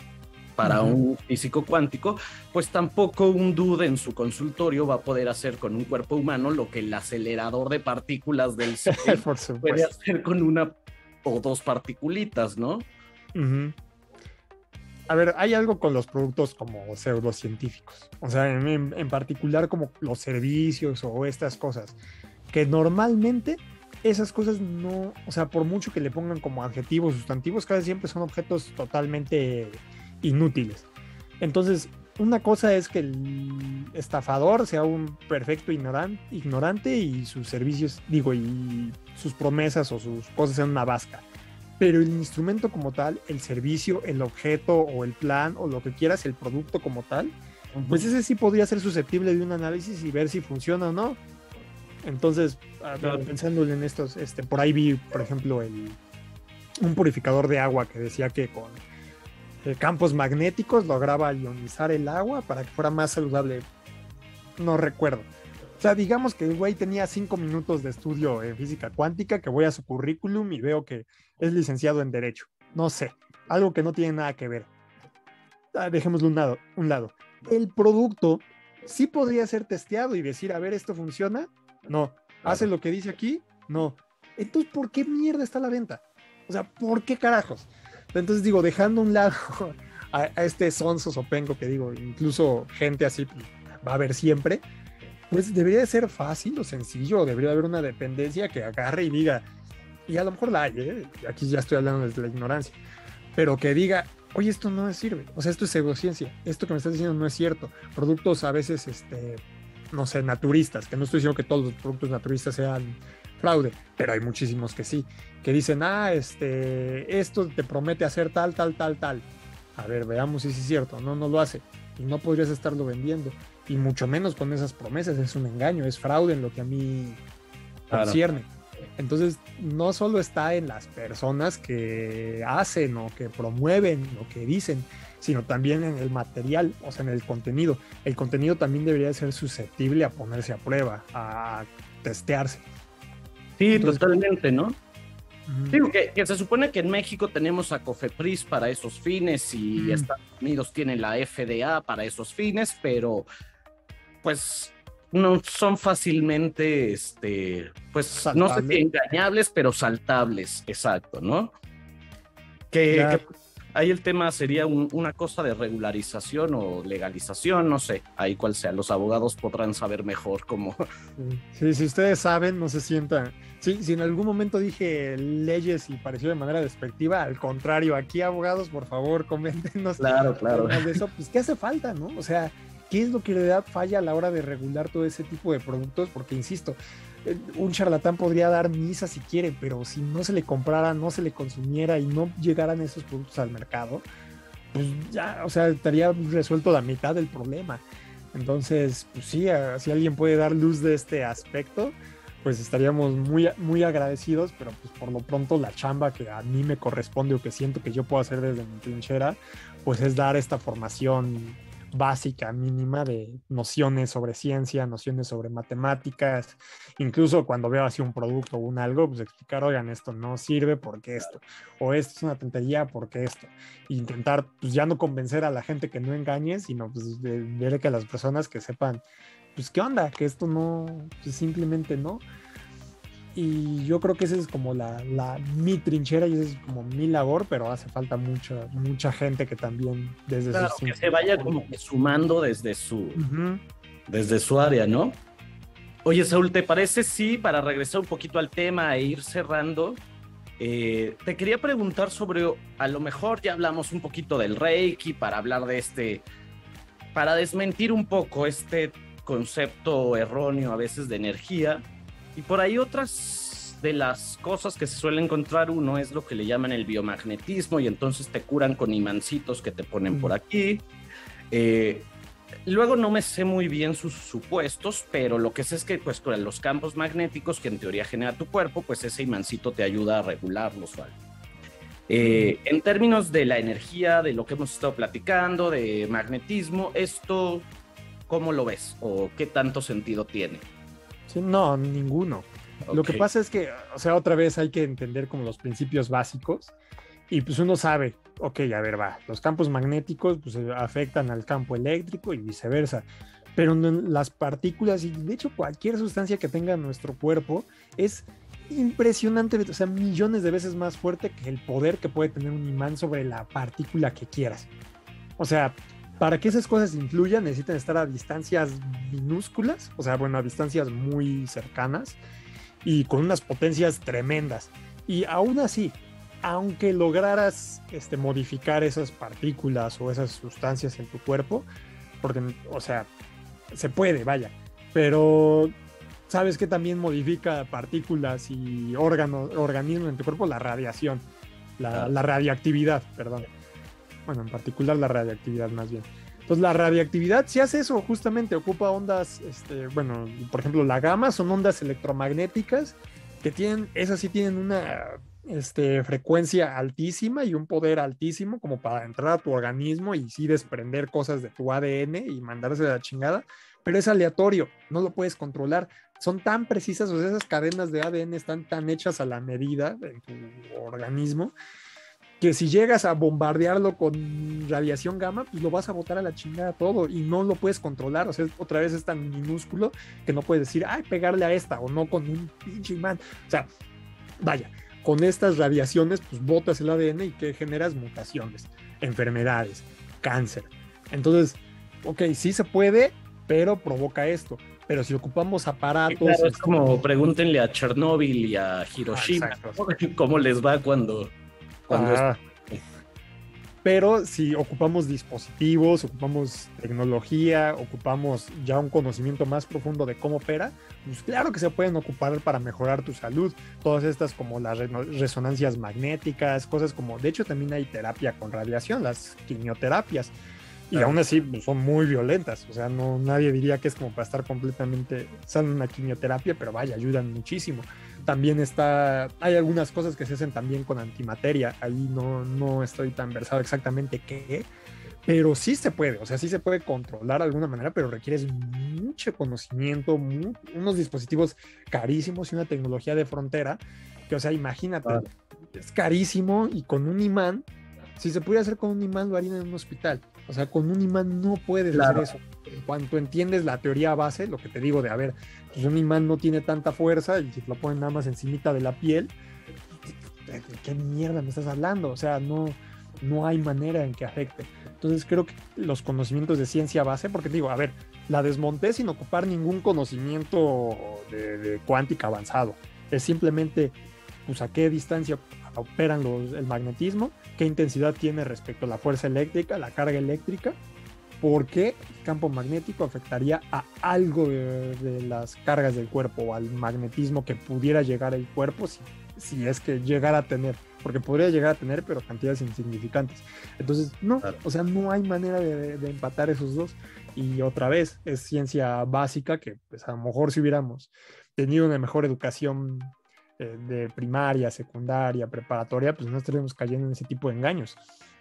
para uh-huh. un físico cuántico, pues tampoco un dude en su consultorio va a poder hacer con un cuerpo humano lo que el acelerador de partículas del C E R puede hacer con una o dos particulitas, ¿no?
Uh-huh. a ver, hay algo con los productos como pseudocientíficos, o sea, en, en, en particular como los servicios o estas cosas, que normalmente esas cosas no, o sea, por mucho que le pongan como adjetivos, sustantivos, casi siempre son objetos totalmente inútiles. Entonces, una cosa es que el estafador sea un perfecto ignoran- ignorante y sus servicios, digo, y sus promesas o sus cosas sean una vasca. Pero el instrumento como tal, el servicio, el objeto o el plan o lo que quieras, el producto como tal, pues ese sí podría ser susceptible de un análisis y ver si funciona o no. Entonces, claro, pensándole en estos, este, por ahí vi, por ejemplo, el, un purificador de agua que decía que con eh, campos magnéticos lograba ionizar el agua para que fuera más saludable. No recuerdo. O sea, digamos que el güey tenía cinco minutos de estudio en física cuántica, que voy a su currículum y veo que es licenciado en Derecho. No sé, algo que no tiene nada que ver. Ah, dejémoslo un lado, un lado. El producto sí podría ser testeado y decir, a ver, ¿esto funciona? No. ¿Hace
Claro.
lo que dice aquí? No. Entonces, ¿por qué mierda está a la venta? O sea, ¿por qué carajos? Entonces digo, dejando a un lado a, a este sonso sopengo que digo, incluso gente así pues, va a haber siempre, pues debería de ser fácil o sencillo, debería haber una dependencia que agarre y diga, y a lo mejor la hay, ¿eh? Aquí ya estoy hablando desde la ignorancia, pero que diga, oye, esto no me sirve, o sea, esto es pseudociencia, esto que me estás diciendo no es cierto. Productos a veces, este, no sé, naturistas, que no estoy diciendo que todos los productos naturistas sean fraude, pero hay muchísimos que sí, que dicen, ah, este, esto te promete hacer tal, tal, tal, tal. A ver, veamos si es cierto, no, no lo hace, y no podrías estarlo vendiendo, y mucho menos con esas promesas, es un engaño, es fraude en lo que a mí
Claro.
concierne. Entonces, no solo está en las personas que hacen o que promueven o que dicen, sino también en el material, o sea, en el contenido. El contenido también debería ser susceptible a ponerse a prueba, a testearse.
Sí,
Entonces,
totalmente, ¿no?
uh-huh.
Digo que, que se supone que en México tenemos a COFEPRIS para esos fines y
uh-huh.
Estados Unidos tiene la F D A para esos fines, pero pues no son fácilmente, este, pues
Saltable.
no sé si engañables, pero saltables, exacto, ¿no? Que, que ahí el tema sería un, una cosa de regularización o legalización, no sé, ahí cuál sea, los abogados podrán saber mejor cómo.
Sí, si ustedes saben, no se sientan. Sí, si en algún momento dije leyes y pareció de manera despectiva, al contrario, aquí abogados, por favor, coméntenos.
Claro, claro.
De eso, pues, ¿qué hace falta, no? O sea, ¿qué es lo que de verdad falla a la hora de regular todo ese tipo de productos? Porque, insisto, un charlatán podría dar misa si quiere, pero si no se le comprara, no se le consumiera y no llegaran esos productos al mercado, pues ya, o sea, estaría resuelto la mitad del problema. Entonces, pues sí, si alguien puede dar luz de este aspecto, pues estaríamos muy, muy agradecidos, pero pues por lo pronto la chamba que a mí me corresponde o que siento que yo puedo hacer desde mi trinchera, pues es dar esta formación básica, mínima de nociones sobre ciencia, nociones sobre matemáticas, incluso cuando veo así un producto o un algo, pues explicar, oigan, esto no sirve porque esto, o esto es una tontería porque esto, e intentar pues ya no convencer a la gente que no engañe, sino pues de, ver que las personas que sepan, pues qué onda, que esto no, pues simplemente no. Y yo creo que esa es como la, la mi trinchera y esa es como mi labor, pero hace falta mucha, mucha gente que también desde
Claro,
sus
que se vaya como que sumando desde su,
uh-huh.
desde su área, ¿no? Oye, Saúl, ¿te parece sí, para regresar un poquito al tema e ir cerrando? Eh, te quería preguntar sobre, a lo mejor ya hablamos un poquito del Reiki para hablar de este, para desmentir un poco este concepto erróneo a veces de energía. Y por ahí otras de las cosas que se suele encontrar uno es lo que le llaman el biomagnetismo y entonces te curan con imancitos que te ponen por aquí. Eh, luego no me sé muy bien sus supuestos, pero lo que sé es que pues con los campos magnéticos que en teoría genera tu cuerpo, pues ese imancito te ayuda a regularlos o algo. Eh, en términos de la energía, de lo que hemos estado platicando, de magnetismo, ¿esto cómo lo ves? ¿O qué tanto sentido tiene?
Sí, no, ninguno. Okay. Lo que pasa es que, o sea, otra vez hay que entender como los principios básicos y pues uno sabe, ok, a ver, va, los campos magnéticos pues afectan al campo eléctrico y viceversa, pero las partículas y de hecho cualquier sustancia que tenga nuestro cuerpo es impresionante, o sea, millones de veces más fuerte que el poder que puede tener un imán sobre la partícula que quieras. O sea, para que esas cosas influyan necesitan estar a distancias minúsculas, o sea, bueno, a distancias muy cercanas y con unas potencias tremendas. Y aún así, aunque lograras este, modificar esas partículas o esas sustancias en tu cuerpo, porque, o sea, se puede, vaya, pero ¿sabes qué también modifica partículas y órganos, organismos en tu cuerpo? La radiación, la,
Ah,
la radiactividad, perdón. Bueno, en particular la radiactividad más bien. Entonces la radiactividad si hace eso, justamente ocupa ondas, este, bueno, por ejemplo la gamma son ondas electromagnéticas que tienen, esas sí tienen una este, frecuencia altísima y un poder altísimo como para entrar a tu organismo y sí desprender cosas de tu A D N y mandarse a la chingada, pero es aleatorio, no lo puedes controlar. Son tan precisas, o sea, esas cadenas de A D N están tan hechas a la medida en tu organismo que si llegas a bombardearlo con radiación gamma, pues lo vas a botar a la chingada todo y no lo puedes controlar. O sea, otra vez es tan minúsculo que no puedes decir, ay, pegarle a esta o no con un pinche imán. O sea, vaya, con estas radiaciones, pues botas el A D N y que generas mutaciones, enfermedades, cáncer. Entonces, ok, sí se puede, pero provoca esto. Pero si ocupamos aparatos...
claro, es como pregúntenle a Chernóbil y a Hiroshima,
ah,
¿no? ¿Cómo les va cuando, cuando es...
ah, pero si ocupamos dispositivos, ocupamos tecnología, ocupamos ya un conocimiento más profundo de cómo opera, pues claro que se pueden ocupar para mejorar tu salud. Todas estas como las resonancias magnéticas, cosas como, de hecho también hay terapia con radiación, las quimioterapias. Y
Claro.
aún así pues, son muy violentas, o sea, no, nadie diría que es como para estar completamente, salen una quimioterapia, pero vaya, ayudan muchísimo. También está, hay algunas cosas que se hacen también con antimateria, ahí no, no estoy tan versado exactamente qué, pero sí se puede, o sea, sí se puede controlar de alguna manera, pero requieres mucho conocimiento, mu unos dispositivos carísimos y una tecnología de frontera, que o sea, imagínate,
Ah,
es carísimo y con un imán, si se pudiera hacer con un imán lo harían en un hospital, o sea, con un imán no puedes
claro.
hacer eso. En cuanto entiendes la teoría base, lo que te digo de, a ver, pues un imán no tiene tanta fuerza y si te lo ponen nada más encimita de la piel, ¿de qué mierda me estás hablando? O sea, no, no hay manera en que afecte. Entonces creo que los conocimientos de ciencia base, porque digo, a ver, la desmonté sin ocupar ningún conocimiento de, de cuántica avanzado. Es simplemente, pues a qué distancia operan los, el magnetismo, qué intensidad tiene respecto a la fuerza eléctrica, la carga eléctrica, por qué el campo magnético afectaría a algo de, de las cargas del cuerpo o al magnetismo que pudiera llegar al cuerpo si, si es que llegara a tener, porque podría llegar a tener, pero cantidades insignificantes. Entonces, no,
Claro.
o sea, no hay manera de, de empatar esos dos. Y otra vez, es ciencia básica que, pues, a lo mejor si hubiéramos tenido una mejor educación eh, de primaria, secundaria, preparatoria, pues no estaríamos cayendo en ese tipo de engaños.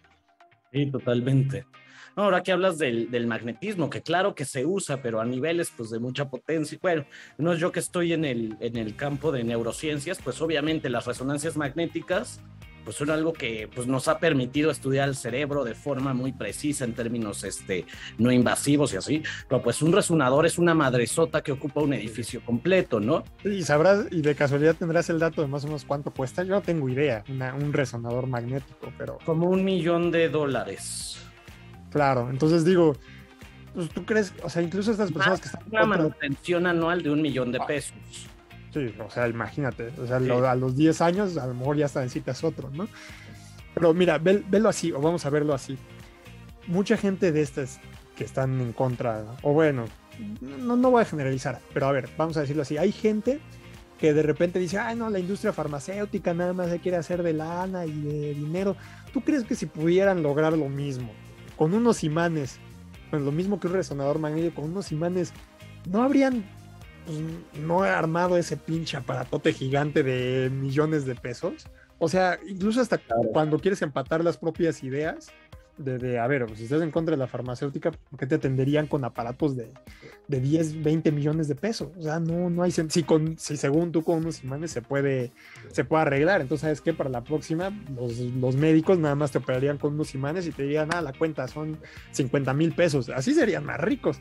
Sí, totalmente. No, ahora que hablas del, del magnetismo, que claro que se usa, pero a niveles pues de mucha potencia. Bueno, no es yo que estoy en el, en el campo de neurociencias, pues obviamente las resonancias magnéticas pues son algo que pues, nos ha permitido estudiar el cerebro de forma muy precisa en términos este, no invasivos y así, pero pues un resonador es una madresota que ocupa un edificio completo, ¿no?
Y sabrás, y de casualidad tendrás el dato de más o menos cuánto cuesta. Yo no tengo idea, una, un resonador magnético, pero
Como un millón de dólares.
claro, entonces digo, pues tú crees, o sea, incluso estas personas que están
Una
contra...
manutención anual de un millón de
Ah,
pesos.
sí, o sea, imagínate, o sea,
Sí.
lo, a los diez años a lo mejor ya hasta necesitas otro, ¿no? Pero mira, ve, velo así, o vamos a verlo así. Mucha gente de estas que están en contra, o bueno, no, no voy a generalizar, pero a ver, vamos a decirlo así, hay gente que de repente dice, ay no, la industria farmacéutica nada más se quiere hacer de lana y de dinero. ¿Tú crees que si pudieran lograr lo mismo con unos imanes, pues lo mismo que un resonador magnético, con unos imanes, no habrían pues, no armado ese pinche aparatote gigante de millones de pesos? O sea, incluso hasta
Claro.
cuando quieres empatar las propias ideas, de, de a ver, si estás en contra de la farmacéutica, ¿por qué te atenderían con aparatos de, de diez, veinte millones de pesos? O sea, no, no hay sen- si, con, si según tú con unos imanes se puede, se puede arreglar. Entonces, ¿sabes qué? Para la próxima, los, los médicos nada más te operarían con unos imanes y te dirían, ah, la cuenta son cincuenta mil pesos. Así serían más ricos.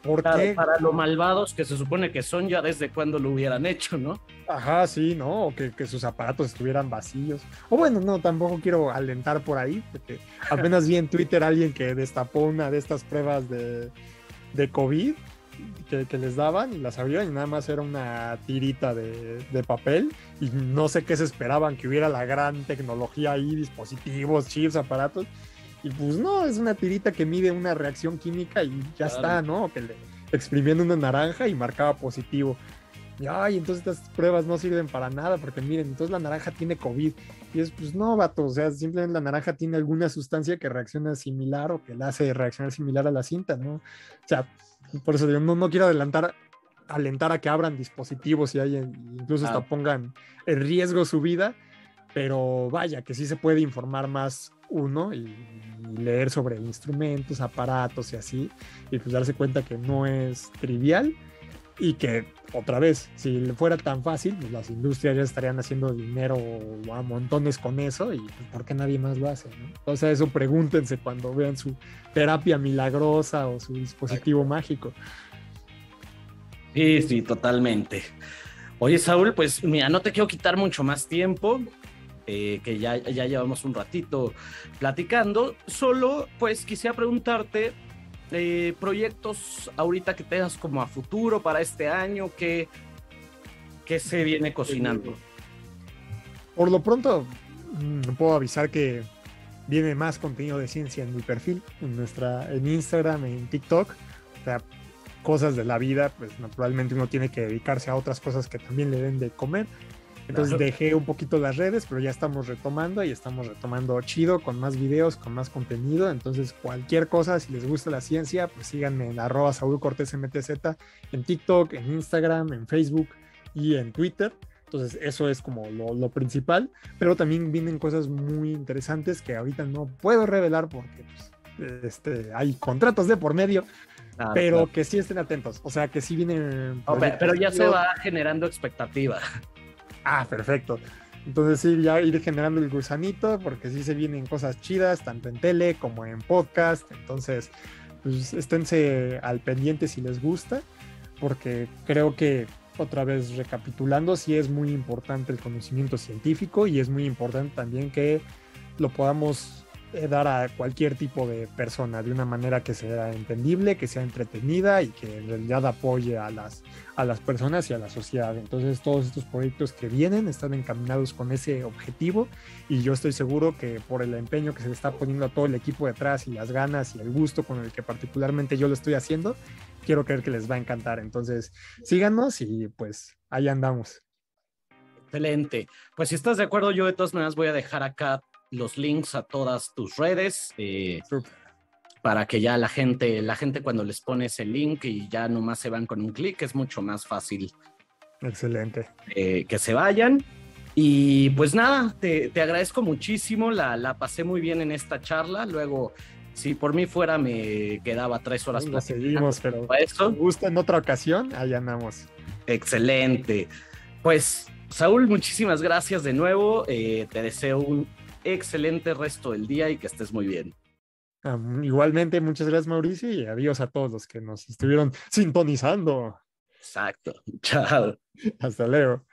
¿Por
Claro,
qué?
para lo malvados que se supone que son, ya desde cuando lo hubieran hecho, ¿no?
Ajá, sí, ¿no? O que, que sus aparatos estuvieran vacíos. O bueno, no, tampoco quiero alentar por ahí, porque apenas vi en Twitter a alguien que destapó una de estas pruebas de, de COVID que, que les daban y las abrieron y nada más era una tirita de, de papel y no sé qué se esperaban, que hubiera la gran tecnología ahí, dispositivos, chips, aparatos. Y pues no, es una tirita que mide una reacción química y ya
Claro.
está, ¿no? Que le exprimiendo una naranja y marcaba positivo. Y ay, entonces estas pruebas no sirven para nada, porque miren, entonces la naranja tiene COVID. Y es, pues no, vato, o sea, simplemente la naranja tiene alguna sustancia que reacciona similar o que la hace reaccionar similar a la cinta, ¿no? O sea, por eso digo, no, no quiero adelantar, alentar a que abran dispositivos y hay, incluso hasta
Ah.
pongan en riesgo su vida, pero vaya, que sí se puede informar más uno y, y leer sobre instrumentos, aparatos y así, y pues darse cuenta que no es trivial y que otra vez, si fuera tan fácil, pues las industrias ya estarían haciendo dinero a montones con eso y pues, ¿por qué nadie más lo hace? ¿No? O sea, eso pregúntense cuando vean su terapia milagrosa o su dispositivo
Exacto.
mágico.
Sí, sí, totalmente. Oye, Saúl, pues mira, no te quiero quitar mucho más tiempo, eh, que ya, ya llevamos un ratito platicando. Solo, pues quisiera preguntarte, eh, proyectos ahorita que tengas como a futuro para este año, ¿qué, qué se viene cocinando?
Por lo pronto, mmm, puedo avisar que viene más contenido de ciencia en mi perfil, en, nuestra, en Instagram, en TikTok. O sea, cosas de la vida, pues naturalmente uno tiene que dedicarse a otras cosas que también le den de comer. Entonces
Claro.
dejé un poquito las redes, pero ya estamos retomando y estamos retomando chido, con más videos, con más contenido. Entonces cualquier cosa, si les gusta la ciencia, pues síganme en arroba Saúl Cortés M T Z, en TikTok, en Instagram, en Facebook y en Twitter. Entonces eso es como lo, lo principal, pero también vienen cosas muy interesantes que ahorita no puedo revelar porque pues, este, hay contratos de por medio,
Claro,
pero
claro.
que sí estén atentos. O sea, que sí vienen
No, pe-
proyectos
pero ya se
chidos.
va generando expectativa.
Ah, perfecto. Entonces sí, ya ir generando el gusanito, porque sí se vienen cosas chidas, tanto en tele como en podcast. Entonces, pues esténse al pendiente si les gusta, porque creo que, otra vez recapitulando, sí es muy importante el conocimiento científico y es muy importante también que lo podamos eh, dar a cualquier tipo de persona de una manera que sea entendible, que sea entretenida y que en realidad apoye a las, a las personas y a la sociedad. Entonces todos estos proyectos que vienen están encaminados con ese objetivo y yo estoy seguro que por el empeño que se le está poniendo a todo el equipo detrás y las ganas y el gusto con el que particularmente yo lo estoy haciendo, quiero creer que les va a encantar. Entonces síganos y pues ahí andamos.
Excelente. Pues si estás de acuerdo, yo de todas maneras voy a dejar acá los links a todas tus redes, eh,
Súper.
para que ya la gente, la gente cuando les pones el link y ya nomás se van con un clic, es mucho más fácil
Excelente.
eh, que se vayan. Y pues nada, te, te agradezco muchísimo, la, la pasé muy bien en esta charla. Luego, si por mí fuera, me quedaba tres horas
La
platicando
seguimos, pero
todo
si
esto.
gusta en otra ocasión, ahí andamos.
Excelente. Pues, Saúl, muchísimas gracias de nuevo. Eh, te deseo un excelente resto del día y que estés muy bien.
Um, igualmente, muchas gracias, Mauricio, y adiós a todos los que nos estuvieron sintonizando.
Exacto. Chao.
Hasta luego.